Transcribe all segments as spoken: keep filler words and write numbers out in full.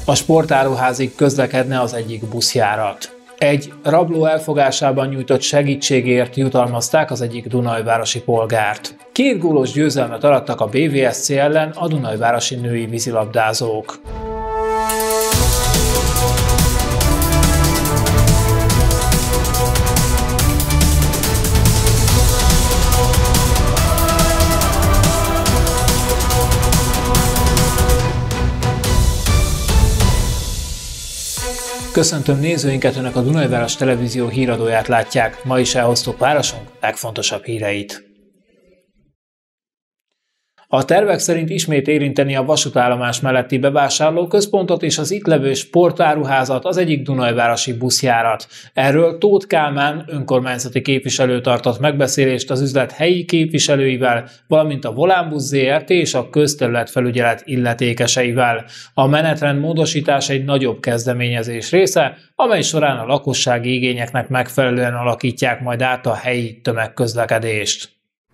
A sportáruházig közlekedne az egyik buszjárat. Egy rabló elfogásában nyújtott segítségért jutalmazták az egyik dunajvárosi polgárt. Két gólos győzelmet arattak a bé vé es cé ellen a dunajvárosi női vízilabdázók. Köszöntöm nézőinket, Önök a Dunajváros Televízió híradóját látják. Ma is elhoztuk városunk legfontosabb híreit. A tervek szerint ismét érinteni a vasútállomás melletti bevásárlóközpontot és az itt levő sportáruházat az egyik dunajvárosi buszjárat. Erről Tóth Kálmán önkormányzati képviselő tartott megbeszélést az üzlet helyi képviselőivel, valamint a Volánbusz zé er té és a közterületfelügyelet illetékeseivel. A menetrend módosítás egy nagyobb kezdeményezés része, amely során a lakossági igényeknek megfelelően alakítják majd át a helyi tömegközlekedést.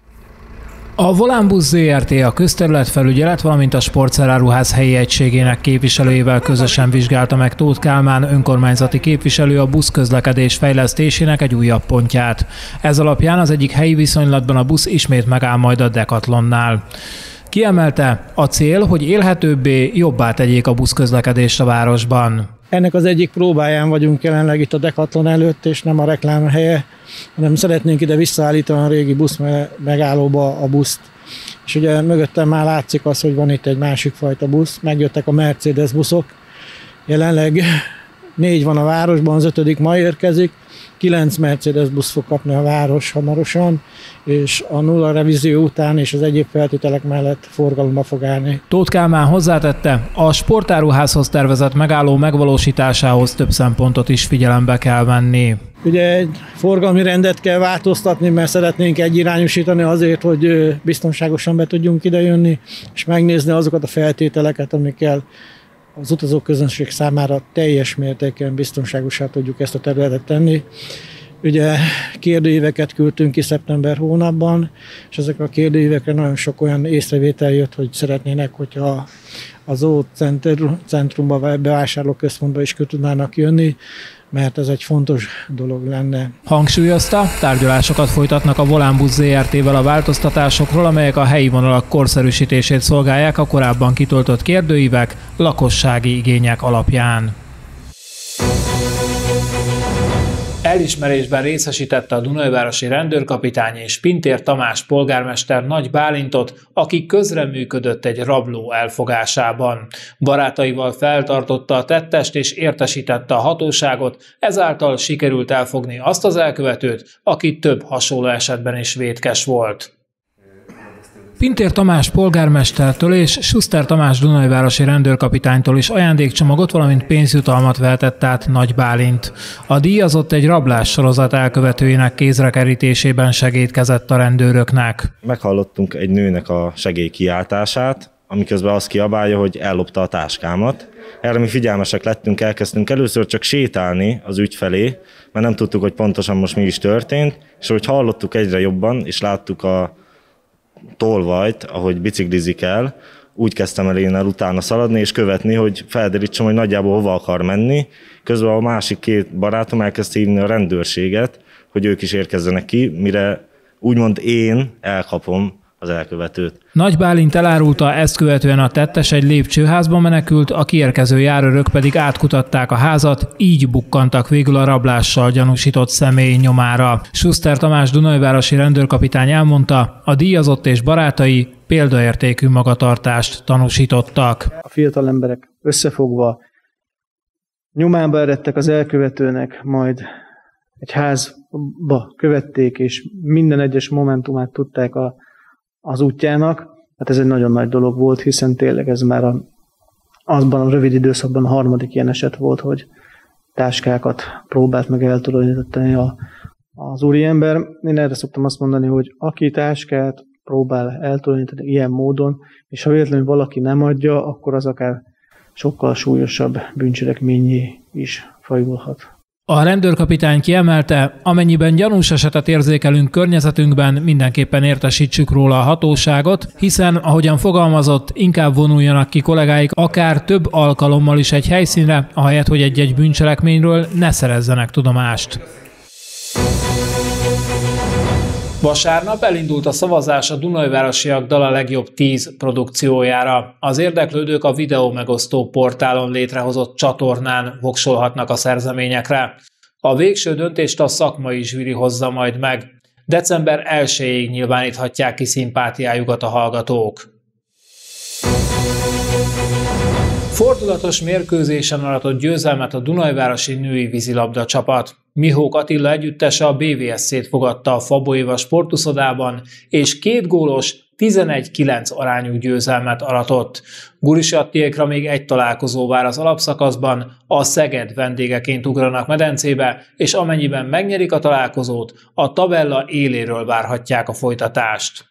A Volánbusz zé er té, a közterületfelügyelet, valamint a sportszeráruház helyi egységének képviselőivel közösen vizsgálta meg Tóth Kálmán önkormányzati képviselő a buszközlekedés fejlesztésének egy újabb pontját. Ez alapján az egyik helyi viszonylatban a busz ismét megáll majd a Decathlonnál. Kiemelte, a cél, hogy élhetőbbé, jobbá tegyék a buszközlekedést a városban. Ennek az egyik próbáján vagyunk jelenleg itt a Decathlon előtt, és nem a reklám helye, hanem szeretnénk ide visszaállítani a régi busz megállóba a buszt. És ugye mögöttem már látszik az, hogy van itt egy másik fajta busz, megjöttek a Mercedes buszok. Jelenleg négy van a városban, az ötödik ma érkezik, kilenc Mercedes busz fog kapni a város hamarosan, és a nulla revízió után és az egyéb feltételek mellett forgalomba fog állni. Tóth Kálmán hozzátette, a sportáruházhoz tervezett megálló megvalósításához több szempontot is figyelembe kell venni. Ugye egy forgalmi rendet kell változtatni, mert szeretnénk egyirányosítani azért, hogy biztonságosan be tudjunk idejönni, és megnézni azokat a feltételeket, amikkel az utazóközönség számára teljes mértékben biztonságosá tudjuk ezt a területet tenni. Ugye kérdőíveket küldtünk ki szeptember hónapban, és ezek a kérdőívekre nagyon sok olyan észrevétel jött, hogy szeretnének, hogyha az Ó centrumba vagy bevásárlóközpontba is tudnának jönni, mert ez egy fontos dolog lenne. Hangsúlyozta, tárgyalásokat folytatnak a Volánbusz zé er té-vel a változtatásokról, amelyek a helyi vonalak korszerűsítését szolgálják a korábban kitöltött kérdőívek lakossági igények alapján. Elismerésben részesítette a dunajvárosi rendőrkapitány és Pintér Tamás polgármester Nagy Bálintot, aki közreműködött egy rabló elfogásában. Barátaival feltartotta a tettest és értesítette a hatóságot, ezáltal sikerült elfogni azt az elkövetőt, aki több hasonló esetben is vétkes volt. Pintér Tamás polgármestertől és Schuster Tamás dunajvárosi rendőrkapitánytól is ajándékcsomagot, valamint pénzjutalmat vehetett át Nagy Bálint. A díjazott egy rablás sorozat elkövetőinek kézrekerítésében segédkezett a rendőröknek. Meghallottunk egy nőnek a segélykiáltását, amiközben azt kiabálja, hogy ellopta a táskámat. Erre mi figyelmesek lettünk, elkezdtünk először csak sétálni az ügy felé, mert nem tudtuk, hogy pontosan most mi is történt, és hogy hallottuk egyre jobban, és láttuk a tolvajt, ahogy biciklizik el, úgy kezdtem el én el utána szaladni és követni, hogy felderítsem, hogy nagyjából hova akar menni. Közben a másik két barátom elkezdte hívni a rendőrséget, hogy ők is érkezzenek ki, mire úgymond én elkapom az elkövetőt. Nagy Bálint elárulta, ezt követően a tettes egy lépcsőházba menekült, a kiérkező járőrök pedig átkutatták a házat, így bukkantak végül a rablással gyanúsított személy nyomára. Schuster Tamás dunajvárosi rendőrkapitány elmondta, a díjazott és barátai példaértékű magatartást tanúsítottak. A fiatal emberek összefogva nyomába eredtek az elkövetőnek, majd egy házba követték, és minden egyes momentumát tudták a az útjának. Hát ez egy nagyon nagy dolog volt, hiszen tényleg ez már a, azban a rövid időszakban a harmadik ilyen eset volt, hogy táskákat próbált meg eltulajdonítani a, az úriember. Én erre szoktam azt mondani, hogy aki táskát próbál eltulajdonítani ilyen módon, és ha véletlenül valaki nem adja, akkor az akár sokkal súlyosabb bűncselekményé is fajulhat. A rendőrkapitány kiemelte, amennyiben gyanús esetet érzékelünk környezetünkben, mindenképpen értesítsük róla a hatóságot, hiszen, ahogyan fogalmazott, inkább vonuljanak ki kollégáik akár több alkalommal is egy helyszínre, ahelyett, hogy egy-egy bűncselekményről ne szerezzenek tudomást. Vasárnap elindult a szavazás a Dunajvárosiak Dala legjobb tíz produkciójára. Az érdeklődők a videó megosztó portálon létrehozott csatornán voksolhatnak a szerzeményekre. A végső döntést a szakmai zsűri hozza majd meg. december elsejéig nyilváníthatják ki szimpátiájukat a hallgatók. Fordulatos mérkőzésen aratott győzelmet a Dunajvárosi női vízilabda csapat. Mihók Attila együttese a bé vé es cét fogadta a Fabolyva sportuszodában, és két gólos, tizenegy kilenc arányú győzelmet aratott. Gurisattiékra még egy találkozó vár az alapszakaszban, a Szeged vendégeként ugranak medencébe, és amennyiben megnyerik a találkozót, a tabella éléről várhatják a folytatást.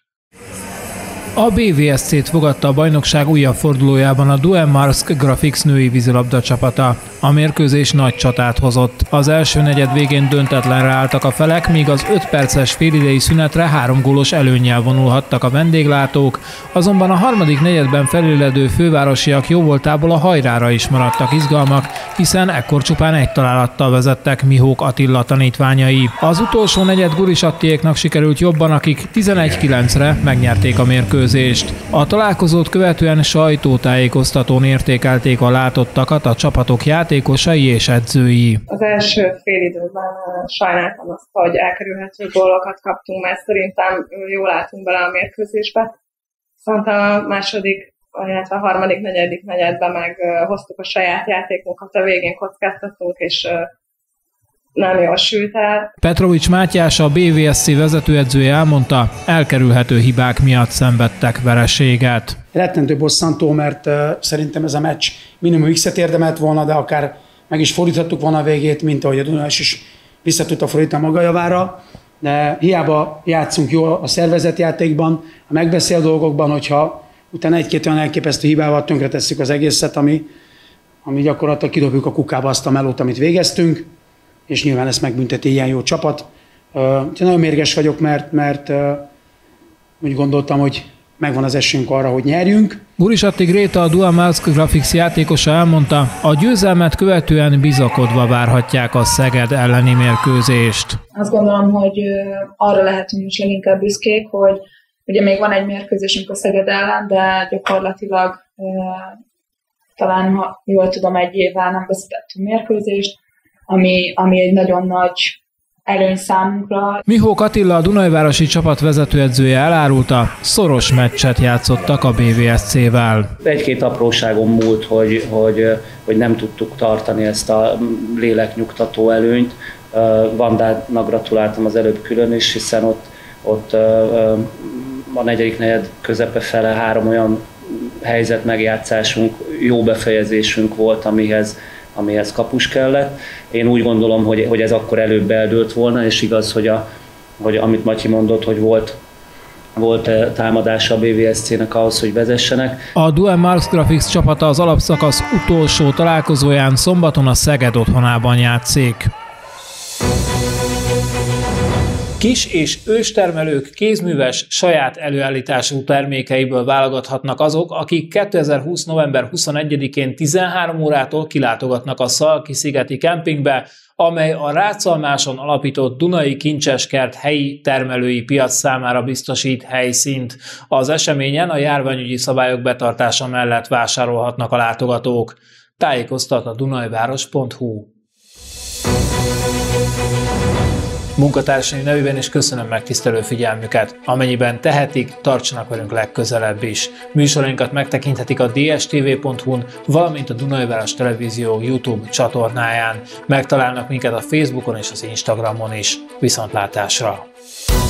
A bé vé es cét fogadta a bajnokság újabb fordulójában a Duemarsk Graphics női vízilabda csapata. A mérkőzés nagy csatát hozott. Az első negyed végén döntetlenre álltak a felek, míg az öt perces félidei szünetre három gólos előnnyel vonulhattak a vendéglátók, azonban a harmadik negyedben felüledő fővárosiak jóvoltából a hajrára is maradtak izgalmak, hiszen ekkor csupán egy találattal vezettek Mihók Attila tanítványai. Az utolsó negyed gurisattiéknak sikerült jobban, akik tizenegy kilencre megnyerték a mérkőzést. A találkozót követően sajtótájékoztatón értékelték a látottakat a csapatok játékosai és edzői. Az első fél időben sajnáltam azt, hogy elkerülhető gólokat kaptunk, mert szerintem jól álltunk bele a mérkőzésbe. Szerintem a második, illetve a harmadik, negyedik negyedben meg hoztuk a saját játékunkat, a végén kockáztattunk, és nem jól sült el. Petrovics Mátyás, a bé vé es cé vezetőedzője elmondta, elkerülhető hibák miatt szenvedtek vereséget. Rettentő bosszantó, mert uh, szerintem ez a meccs minimum X-et érdemelt volna, de akár meg is fordíthattuk volna a végét, mint ahogy a Dunajs is vissza tudta fordítani maga javára. De hiába játszunk jól a szervezetjátékban, a megbeszél dolgokban, hogyha utána egy-két olyan elképesztő hibával tönkretesszük az egészet, ami, ami gyakorlatilag kidobjuk a kukába azt a melót, amit végeztünk, és nyilván ezt megbünteti ilyen jó csapat. Uh, nagyon mérges vagyok, mert, mert uh, úgy gondoltam, hogy megvan az esélyünk arra, hogy nyerjünk. Gurisatti Gréta, a Duemarsk Graphics játékosa elmondta, a győzelmet követően bizakodva várhatják a Szeged elleni mérkőzést. Azt gondolom, hogy arra lehetünk is leginkább büszkék, hogy ugye még van egy mérkőzésünk a Szeged ellen, de gyakorlatilag talán, ha jól tudom, egy évvel nem vesztettünk mérkőzést, ami, ami egy nagyon nagy előny számunkra. Mihók Attila, a Dunajvárosi csapat vezetőedzője elárulta, szoros meccset játszottak a bé vé es cével. Egy-két apróságon múlt, hogy, hogy, hogy nem tudtuk tartani ezt a léleknyugtató előnyt. Vandának gratuláltam az előbb külön is, hiszen ott, ott a negyedik negyed közepe fele három olyan helyzet megjátszásunk, jó befejezésünk volt, amihez amihez kapus kellett. Én úgy gondolom, hogy, hogy ez akkor előbb eldőlt volna, és igaz, hogy, a, hogy amit Matyi mondott, hogy volt, volt támadása a bé vé es cének ahhoz, hogy vezessenek. A Duemarsk Graphics csapata az alapszakasz utolsó találkozóján szombaton a Szeged otthonában játszik. Kis- és őstermelők kézműves, saját előállítású termékeiből válogathatnak azok, akik kétezer-húsz november huszonegyedikén tizenhárom órától kilátogatnak a Szalki-szigeti kempingbe, amely a Rácalmáson alapított Dunai Kincseskert helyi termelői piac számára biztosít helyszínt. Az eseményen a járványügyi szabályok betartása mellett vásárolhatnak a látogatók. Tájékoztat a dunajváros pont hu. Munkatársai nevében is köszönöm megtisztelő figyelmüket. Amennyiben tehetik, tartsanak velünk legközelebb is. Műsorainkat megtekinthetik a dé es té vé pont hu-n, valamint a Dunajváros Televízió YouTube csatornáján. Megtalálnak minket a Facebookon és az Instagramon is. Viszontlátásra!